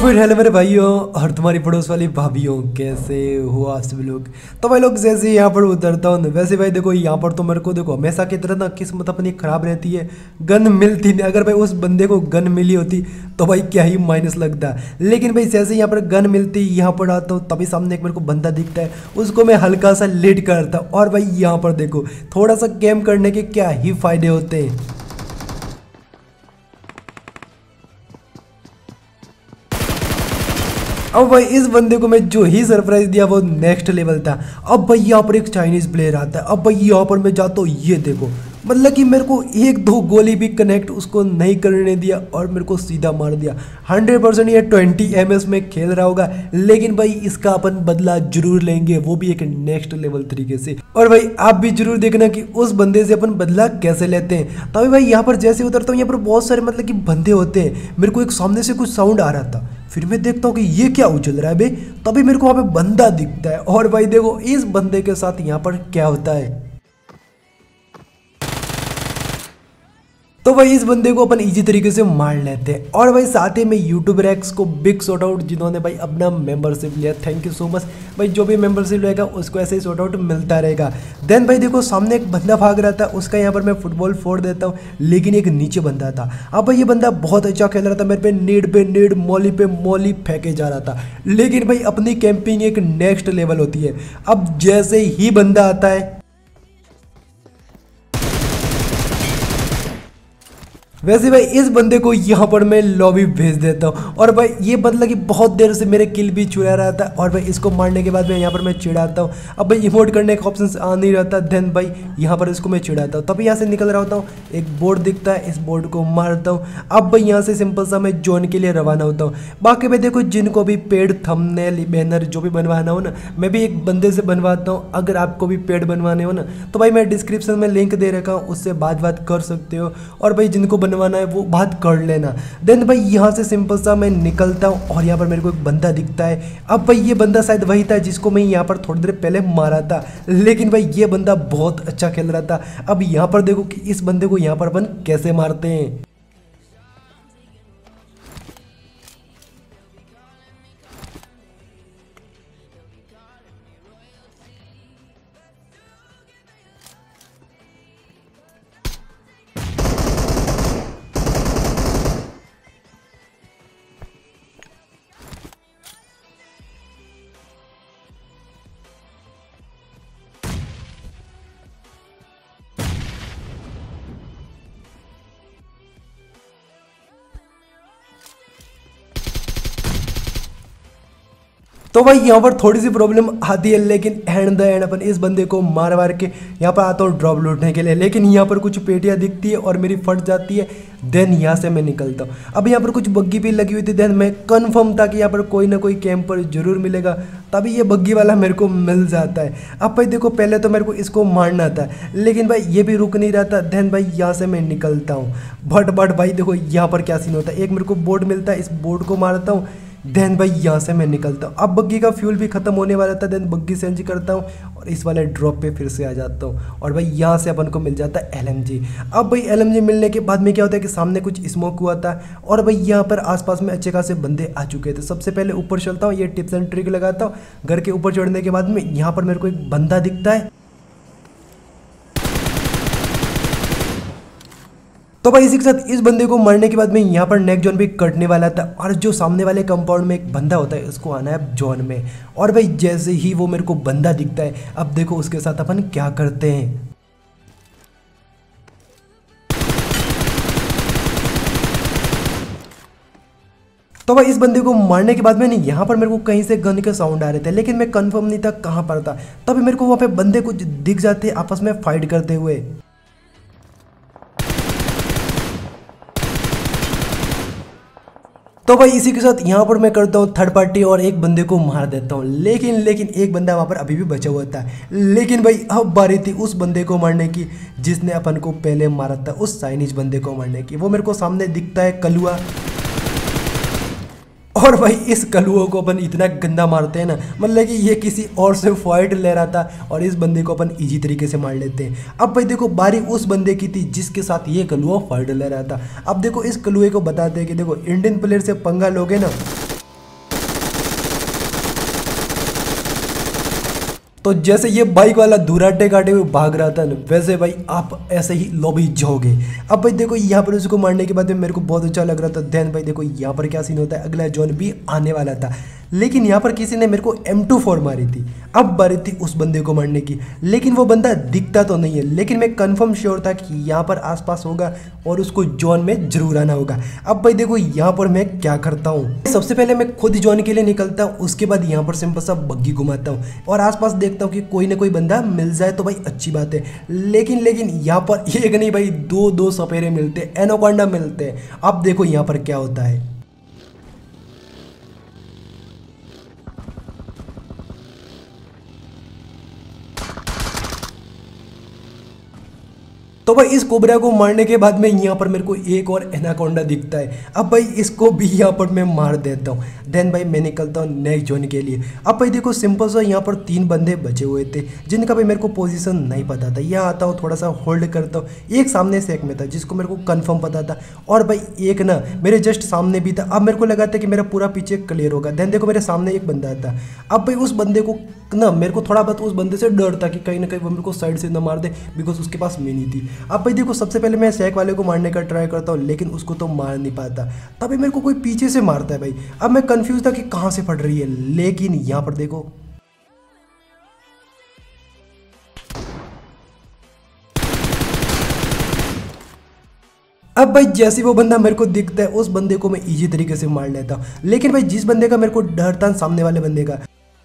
फिर हेलो मेरे भाइयों और तुम्हारी पड़ोस वाली भाभीयों, कैसे हो आप सभी लोग। तो भाई लोग जैसे यहाँ पर उतरता हूँ वैसे भाई देखो यहाँ पर तो मेरे को देखो हमेशा की तरह ना किस्मत अपनी खराब रहती है, गन मिलती नहीं। अगर भाई उस बंदे को गन मिली होती तो भाई क्या ही माइनस लगता। लेकिन भाई जैसे यहाँ पर गन मिलती यहाँ पर आता हूँ तभी सामने एक मेरे को बंदा दिखता है, उसको मैं हल्का सा लीड करता हूँ। और भाई यहाँ पर देखो थोड़ा सा कैम करने के क्या ही फायदे होते हैं। अब भाई इस बंदे को मैं जो ही सरप्राइज दिया वो नेक्स्ट लेवल था। अब भाई यहाँ पर एक चाइनीज प्लेयर आता है। अब भाई यहाँ पर मैं जाता हूँ, ये देखो मतलब कि मेरे को एक दो गोली भी कनेक्ट उसको नहीं करने दिया और मेरे को सीधा मार दिया। 100% ये 20 MS में खेल रहा होगा, लेकिन भाई इसका अपन बदला जरूर लेंगे, वो भी एक नेक्स्ट लेवल तरीके से। और भाई आप भी जरूर देखना कि उस बंदे से अपन बदला कैसे लेते हैं। तभी भाई यहाँ पर जैसे उतरता हूँ यहाँ पर बहुत सारे मतलब कि बंदे होते हैं। मेरे को एक सामने से कुछ साउंड आ रहा था, फिर मैं देखता हूँ कि ये क्या उछल रहा है बे, तभी मेरे को वहाँ पे बंदा दिखता है। और भाई देखो इस बंदे के साथ यहाँ पर क्या होता है। तो भाई इस बंदे को अपन इजी तरीके से मार लेते हैं। और भाई साथ ही में यूट्यूबर एक्स को बिग शॉट आउट जिन्होंने भाई अपना मेंबरशिप लिया, थैंक यू सो मच भाई। जो भी मेंबरशिप लेगा उसको ऐसे ही शॉट आउट मिलता रहेगा। देन भाई देखो सामने एक बंदा भाग रहा था, उसका यहाँ पर मैं फुटबॉल फोड़ देता हूँ, लेकिन एक नीचे बंदा था। अब भाई ये बंदा बहुत अच्छा खेल रहा था, मेरे पे नीड मॉली पे मॉली फेंके जा रहा था। लेकिन भाई अपनी कैंपिंग एक नेक्स्ट लेवल होती है। अब जैसे ही बंदा आता है वैसे भाई इस बंदे को यहाँ पर मैं लॉबी भेज देता हूँ। और भाई ये बंदा कि बहुत देर से मेरे किल भी चुरा रहा था। और भाई इसको मारने के बाद मैं यहाँ पर मैं चिढ़ाता हूँ। अब भाई इमोट करने का ऑप्शन आ नहीं रहता, देन भाई यहाँ पर इसको मैं चिढ़ाता हूँ। तभी यहाँ से निकल रहा होता हूँ, एक बोर्ड दिखता है, इस बोर्ड को मारता हूँ। अब भाई यहाँ से सिंपल सा मैं जोन के लिए रवाना होता हूँ। बाकी भाई देखो जिनको भी पेड थंबनेल बैनर जो भी बनवाना हो ना, मैं भी एक बंदे से बनवाता हूँ। अगर आपको भी पेड बनवाने हो ना तो भाई मैं डिस्क्रिप्शन में लिंक दे रखा हूँ, उससे बात कर सकते हो। और भाई जिनको बनवाना है वो बात कर लेना। देन भाई यहाँ से सिंपल सा मैं निकलता हूँ और यहाँ पर मेरे को एक बंदा दिखता है। अब भाई ये बंदा शायद वही था जिसको मैं यहाँ पर थोड़ी देर पहले मारा था, लेकिन भाई ये बंदा बहुत अच्छा खेल रहा था। अब यहाँ पर देखो कि इस बंदे को यहाँ पर अपन कैसे मारते हैं। तो भाई यहाँ पर थोड़ी सी प्रॉब्लम आती है, लेकिन एंड द एंड अपन इस बंदे को मार के यहाँ पर आता हूँ ड्रॉप लूटने के लिए। लेकिन यहाँ पर कुछ पेटियाँ दिखती है और मेरी फट जाती है। देन यहाँ से मैं निकलता हूँ। अब यहाँ पर कुछ बग्गी भी लगी हुई थी। देन मैं कन्फर्म था कि यहाँ पर कोई ना कोई कैंपर जरूर मिलेगा, तभी ये बग्गी वाला मेरे को मिल जाता है। अब भाई देखो पहले तो मेरे को इसको मारना था, लेकिन भाई ये भी रुक नहीं रहा था। देन भाई यहाँ से मैं निकलता हूँ। बट भाई देखो यहाँ पर क्या सीन होता है, एक मेरे को बोर्ड मिलता है, इस बोर्ड को मारता हूँ। देन भाई यहाँ से मैं निकलता हूँ। अब बग्गी का फ्यूल भी खत्म होने वाला था। देन बग्गी चेंज करता हूँ और इस वाले ड्रॉप पे फिर से आ जाता हूँ। और भाई यहाँ से अपन को मिल जाता है LMG। अब भाई LMG मिलने के बाद में क्या होता है कि सामने कुछ स्मोक हुआ था और भाई यहाँ पर आसपास में अच्छे खासे बंदे आ चुके थे। सबसे पहले ऊपर चलता हूँ, ये टिप्स एंड ट्रिक लगाता हूँ। घर के ऊपर चढ़ने के बाद में यहाँ पर मेरे को एक बंदा दिखता है। तो भाई इसी के साथ इस बंदे को मारने के बाद में यहाँ पर नेक्स्ट जोन भी कटने वाला था। और जो सामने वाले कंपाउंड में एक बंदा होता है उसको आना है जोन में। और भाई जैसे ही वो मेरे को बंदा दिखता है, अब देखो उसके साथ अपन क्या करते हैं। तो भाई इस बंदे को मारने के बाद में नहीं, यहाँ पर मेरे को कहीं से गन के साउंड आ रहे थे, लेकिन मैं कंफर्म नहीं था कहाँ पर था। तभी मेरे को वहाँ पे बंदे कुछ दिख जाते आपस में फाइट करते हुए। तो भाई इसी के साथ यहाँ पर मैं करता हूँ थर्ड पार्टी और एक बंदे को मार देता हूँ। लेकिन एक बंदा वहाँ पर अभी भी बचा हुआ था। लेकिन भाई अब बारी थी उस बंदे को मारने की जिसने अपन को पहले मारा था, उस चाइनीज बंदे को मारने की। वो मेरे को सामने दिखता है कलुआ। और भाई इस कलुओं को अपन इतना गंदा मारते हैं ना, मतलब कि ये किसी और से फाइट ले रहा था और इस बंदे को अपन इजी तरीके से मार लेते हैं। अब भाई देखो बारी उस बंदे की थी जिसके साथ ये कलुआ फाइट ले रहा था। अब देखो इस कलुए को बताते हैं कि देखो इंडियन प्लेयर से पंगा लोगे ना तो जैसे ये बाइक वाला धुराटे काटे हुए भाग रहा था ना, वैसे भाई आप ऐसे ही लॉबी जाओगे। अब भाई देखो यहाँ पर उसको मारने के बाद में मेरे को बहुत अच्छा लग रहा था। देन भाई देखो यहाँ पर क्या सीन होता है, अगला जोन भी आने वाला था, लेकिन यहाँ पर किसी ने मेरे को M24 मारी थी। अब बारी थी उस बंदे को मारने की, लेकिन वो बंदा दिखता तो नहीं है, लेकिन मैं कंफर्म श्योर था कि यहाँ पर आसपास होगा और उसको जोन में जरूर आना होगा। अब भाई देखो यहाँ पर मैं क्या करता हूँ, सबसे पहले मैं खुद जोन के लिए निकलता हूँ, उसके बाद यहाँ पर सिंपल सा बग्गी घुमाता हूँ और आसपास देखता हूँ कि कोई ना कोई बंदा मिल जाए तो भाई अच्छी बात है। लेकिन यहाँ पर एक नहीं भाई दो सपेरे मिलते, एनाकोंडा मिलते हैं। अब देखो यहाँ पर क्या होता है। तो भाई इस कोबरा को मारने के बाद में यहाँ पर मेरे को एक और एनाकोंडा दिखता है। अब भाई इसको भी यहाँ पर मैं मार देता हूँ। देन भाई मैं निकलता हूँ नेक्स्ट जोन के लिए। अब भाई देखो सिंपल सा यहाँ पर 3 बंदे बचे हुए थे जिनका भाई मेरे को पोजीशन नहीं पता था। यहाँ आता हूँ, थोड़ा सा होल्ड करता हूँ, एक सामने से एक में था जिसको मेरे को कंफर्म पता था, और भाई एक ना मेरे जस्ट सामने भी था। अब मेरे को लगा था कि मेरा पूरा पीछे क्लियर होगा। देन देखो मेरे सामने एक बंदा था। अब भाई उस बंदे को ना मेरे को थोड़ा बहुत उस बंदे से डर था कि कहीं ना कहीं वो मेरे को साइड से ना मार दे, बिकॉज उसके पास मिनी थी। अब भाई देखो सबसे पहले मैं सैक वाले को मारने का ट्राई करता हूँ, लेकिन उसको तो मार नहीं पाता। तभी मेरे को कोई पीछे से मारता है भाई। अब मैं कंफ्यूज था कि कहाँ से फट रही है, लेकिन यहाँ पर देखो अब भाई जैसे वो बंदा मेरे को दिखता है उस बंदे को मैं इजी तरीके से मार लेता हूँ। लेकिन भाई जिस बंदे का मेरे को डर था सामने वाले बंदे का,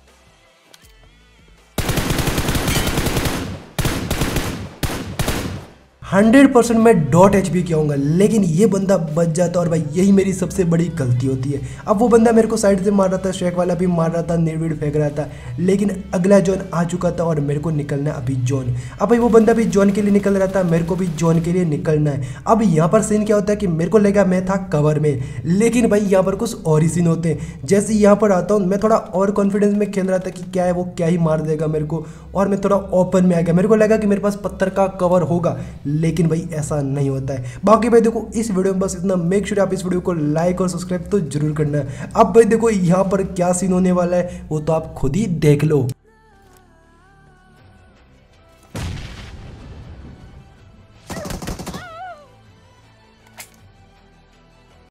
100% मैं .HP कहूँगा, लेकिन ये बंदा बच जाता और भाई यही मेरी सबसे बड़ी गलती होती है। अब वो बंदा मेरे को साइड से मार रहा था, शेक वाला भी मार रहा था, निर्विड फेंक रहा था, लेकिन अगला जोन आ चुका था और मेरे को निकलना अभी जोन। अब भाई वो बंदा भी जोन के लिए निकल रहा था, मेरे को भी जोन के लिए निकलना है। अब यहाँ पर सीन क्या होता है कि मेरे को लगा मैं था कवर में, लेकिन भाई यहाँ पर कुछ और ही सीन होते हैं। जैसे यहाँ पर आता हूँ मैं थोड़ा और कॉन्फिडेंस में खेल रहा था कि क्या है वो क्या ही मार देगा मेरे को, और मैं थोड़ा ओपन में आ गया। मेरे को लगा कि मेरे पास पत्थर का कवर होगा, लेकिन भाई ऐसा नहीं होता है। बाकी भाई देखो इस वीडियो में बस इतना। मेक श्योर आप इस वीडियो को लाइक और सब्सक्राइब तो जरूर करना है। अब भाई देखो यहाँ पर क्या सीन होने वाला है वो तो आप खुद ही देख लो।